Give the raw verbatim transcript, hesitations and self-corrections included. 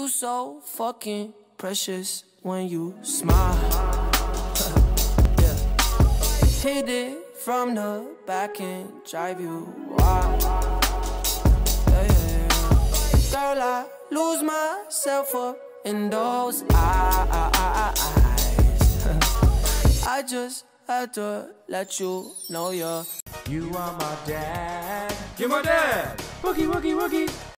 You so fucking precious when you smile. Yeah. Hit it from the back and drive you wild. Yeah, yeah, yeah. Girl, I lose myself up in those eyes. I just had to let you know you're. You are my dad. You're my dad. Boogie, woogie, woogie.